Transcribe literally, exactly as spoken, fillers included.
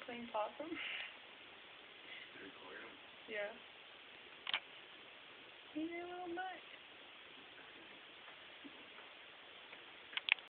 clean possum? Record him. Yeah. He's a little much.